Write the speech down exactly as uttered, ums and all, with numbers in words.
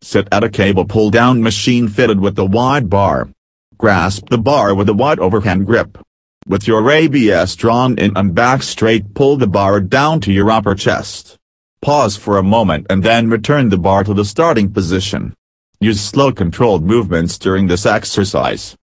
Sit at a cable pull-down machine fitted with a wide bar. Grasp the bar with a wide overhand grip. With your A B S drawn in and back straight, pull the bar down to your upper chest. Pause for a moment and then return the bar to the starting position. Use slow controlled movements during this exercise.